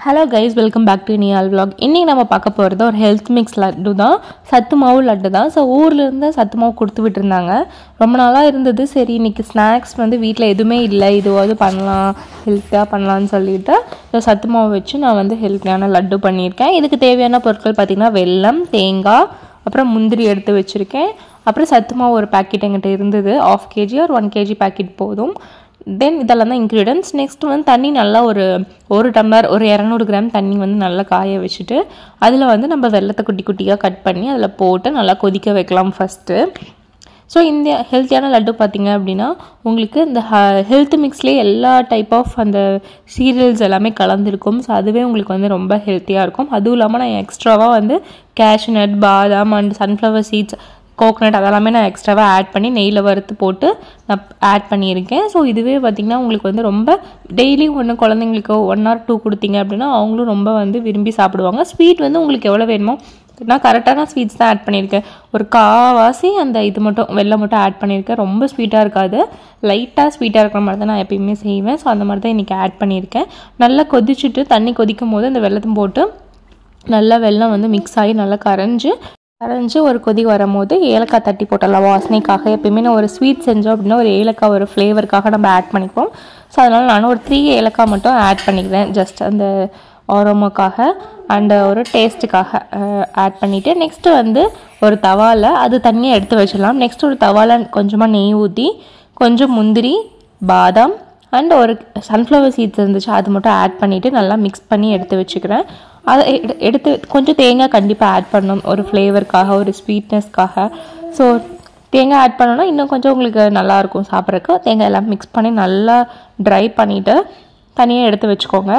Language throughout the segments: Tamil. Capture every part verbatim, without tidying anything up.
Hello guys, welcome back to Niyal vlog. இன்றைக்கி நம்ம பார்க்க போகிறது ஒரு ஹெல்த் மிக்ஸ் லட்டு தான். சத்து மாவு லட்டு தான். ஸோ ஊர்லேருந்து சத்து மாவு கொடுத்து விட்டுருந்தாங்க. ரொம்ப நாளாக இருந்தது. சரி, இன்றைக்கி ஸ்நாக்ஸ் வந்து வீட்டில் எதுவுமே இல்லை, இதுவாவது பண்ணலாம், ஹெல்த்தியாக பண்ணலான்னு சொல்லிட்டு ஸோ சத்து மாவு வச்சு நான் வந்து ஹெல்த்தியான லட்டு பண்ணியிருக்கேன். இதுக்கு தேவையான பொருட்கள் பார்த்திங்கன்னா வெல்லம், தேங்காய், அப்புறம் முந்திரி எடுத்து வச்சுருக்கேன். அப்புறம் சத்து மாவு ஒரு பேக்கெட் என்கிட்ட இருந்தது, ஆஃப் கேஜி ஒரு ஒன் கேஜி பேக்கெட் போதும். தென் இதெல்லாம் தான் இன்க்ரீடியன்ட்ஸ். நெக்ஸ்ட் வந்து தண்ணி நல்லா ஒரு ஒரு டம்ளர் ஒரு இரநூறு கிராம் தண்ணி வந்து நல்லா காய வச்சுட்டு அதில் வந்து நம்ம வெல்லத்தை குட்டி குட்டியாக கட் பண்ணி அதில் போட்டு நல்லா கொதிக்க வைக்கலாம் ஃபஸ்ட்டு. ஸோ இந்த ஹெல்த்தியான லட்டு பார்த்திங்க அப்படின்னா உங்களுக்கு இந்த ஹெல்த் மிக்ஸ்லேயே எல்லா டைப் ஆஃப் அந்த சீரியல்ஸ் எல்லாமே கலந்துருக்கும். ஸோ அதுவே உங்களுக்கு வந்து ரொம்ப ஹெல்த்தியாக இருக்கும். அதுவும் இல்லாமல் நான் எக்ஸ்ட்ராவாக வந்து கேஷ்நட், பாதாம் அண்ட் சன்ஃப்ளவர் சீட்ஸ், கோகனட் அதெல்லாமே நான் எக்ஸ்ட்ராவாக ஆட் பண்ணி நெய்யில் வறுத்து போட்டு நான் ஆட் பண்ணியிருக்கேன். ஸோ இதுவே பார்த்திங்கன்னா உங்களுக்கு வந்து ரொம்ப டெய்லி ஒன்று குழந்தைங்களுக்கு ஒன் ஆர் டூ கொடுத்தீங்க அப்படின்னா அவங்களும் ரொம்ப வந்து விரும்பி சாப்பிடுவாங்க. ஸ்வீட் வந்து உங்களுக்கு எவ்வளோ வேணுமோ, நான் கரெக்டான ஸ்வீட்ஸ் தான் ஆட் பண்ணியிருக்கேன். ஒரு காவாசி அந்த இது மட்டும் வெல்லம் மட்டும் ஆட் பண்ணியிருக்கேன். ரொம்ப ஸ்வீட்டாக இருக்காது, லைட்டாக ஸ்வீட்டாக இருக்கிற மாதிரி தான் நான் எப்பயுமே செய்வேன். ஸோ அந்த மாதிரி தான் இன்றைக்கி ஆட் பண்ணியிருக்கேன். நல்லா கொதிச்சுட்டு தண்ணி கொதிக்கும் போது அந்த வெல்லத்தையும் போட்டு நல்லா வெல்லம் வந்து மிக்ஸ் ஆகி நல்லா கரைஞ்சி கரைஞ்சி ஒரு கொதி வரும்போது ஏலக்காய் தட்டி போட்டலாம் வாசனைக்காக. எப்பயுமே நான் ஒரு ஸ்வீட் செஞ்சோம் அப்படின்னா ஒரு ஏலக்காய் ஒரு ஃப்ளேவருக்காக நம்ம ஆட் பண்ணிப்போம். ஸோ அதனால் நானும் ஒரு த்ரீ ஏலக்காய் மட்டும் ஆட் பண்ணிக்கிறேன், ஜஸ்ட் அந்த ஆரோமாக்காக அண்டு ஒரு டேஸ்ட்டுக்காக ஆட் பண்ணிவிட்டு நெக்ஸ்ட்டு வந்து ஒரு தவாவில் அது தண்ணியை எடுத்து வச்சிடலாம். நெக்ஸ்ட் ஒரு தவாவில் கொஞ்சமாக நெய் ஊற்றி கொஞ்சம் முந்திரி, பாதாம் அண்ட் ஒரு சன்ஃப்ளவர் சீட்ஸ் இருந்துச்சு அது மட்டும் ஆட் பண்ணிவிட்டு நல்லா மிக்ஸ் பண்ணி எடுத்து வச்சுக்கிறேன். அதை எடு எடுத்து கொஞ்சம் தேங்காய் கண்டிப்பாக ஆட் பண்ணணும் ஒரு ஃப்ளேவருக்காக, ஒரு ஸ்வீட்னஸ்க்காக. ஸோ தேங்காய் ஆட் பண்ணோன்னா இன்னும் கொஞ்சம் உங்களுக்கு நல்லாயிருக்கும் சாப்பிட்றதுக்கு. தேங்காய் எல்லாம் மிக்ஸ் பண்ணி நல்லா ட்ரை பண்ணிவிட்டு தனியாக எடுத்து வச்சுக்கோங்க.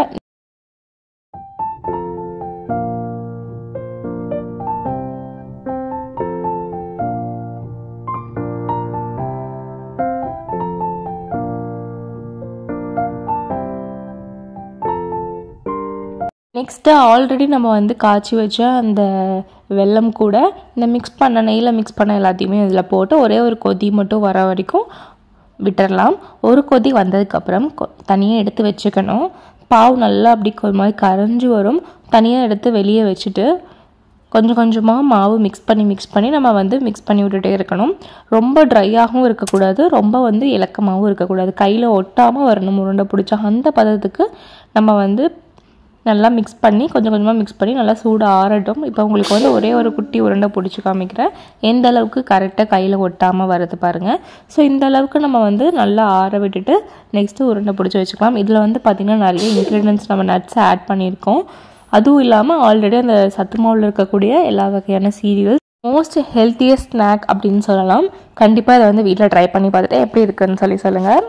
நெக்ஸ்ட்டு ஆல்ரெடி நம்ம வந்து காய்ச்சி வச்ச அந்த வெல்லம் கூட இந்த மிக்ஸ் பண்ண நெய்யில் மிக்ஸ் பண்ண எல்லாத்தையுமே இதில் போட்டு ஒரே ஒரு கொதி மட்டும் வர வரைக்கும் விட்டுடலாம். ஒரு கொதி வந்ததுக்கப்புறம் தனியாக எடுத்து வச்சுக்கணும். பாவு நல்லா அப்படி ஒரு மாதிரி கரைஞ்சி வரும். தனியாக எடுத்து வெளியே வச்சுட்டு கொஞ்சம் கொஞ்சமாக மாவு மிக்ஸ் பண்ணி மிக்ஸ் பண்ணி நம்ம வந்து மிக்ஸ் பண்ணி விட்டுட்டே இருக்கணும். ரொம்ப ட்ரையாகவும் இருக்கக்கூடாது, ரொம்ப வந்து இலக்கமாகவும் இருக்கக்கூடாது. கையில் ஒட்டாமல் வரணும். உருண்டை பிடிச்சா அந்த பதத்துக்கு நம்ம வந்து நல்லா மிக்ஸ் பண்ணி கொஞ்சம் கொஞ்சமாக மிக்ஸ் பண்ணி நல்லா சூடு ஆறட்டும். இப்போ உங்களுக்கு வந்து ஒரே ஒரு குட்டி உருண்டை பிடிச்சி காமிக்கிறேன், எந்த அளவுக்கு கரெக்டாக கையில் ஒட்டாமல் வருது பாருங்கள். ஸோ இந்த அளவுக்கு நம்ம வந்து நல்லா ஆற விட்டுட்டு நெக்ஸ்ட்டு உருண்டை பிடிச்சி வச்சுக்கலாம். இதில் வந்து பார்த்திங்கன்னா நிறைய இன்க்ரீடியன்ட்ஸ் நம்ம நட்ஸ் ஆட் பண்ணியிருக்கோம். அதுவும் இல்லாமல் ஆல்ரெடி அந்த சத்து மாவில் இருக்கக்கூடிய எல்லா வகையான சீரியல்ஸ், மோஸ்ட் ஹெல்த்தியஸ்ட் ஸ்நாக் அப்படின்னு சொல்லலாம். கண்டிப்பாக இதை வந்து வீட்டில் ட்ரை பண்ணி பார்த்துட்டு எப்படி இருக்குதுன்னு சொல்லி சொல்லுங்கள்.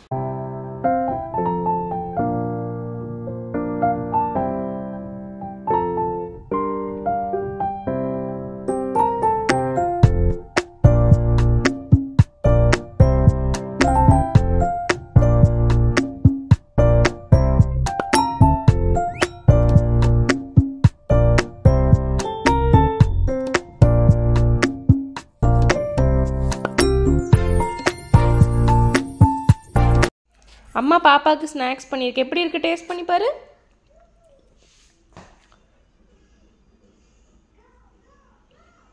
அம்மா பாப்பாவுக்கு ஸ்நாக்ஸ் பண்ணியிருக்கேன். எப்படி இருக்குது? டேஸ்ட் பண்ணி பாரு.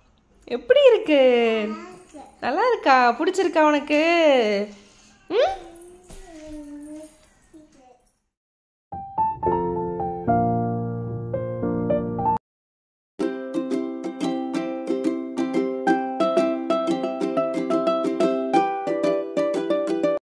எப்படி இருக்கு? நல்லா இருக்கா? பிடிச்சிருக்கா உனக்கு? ம்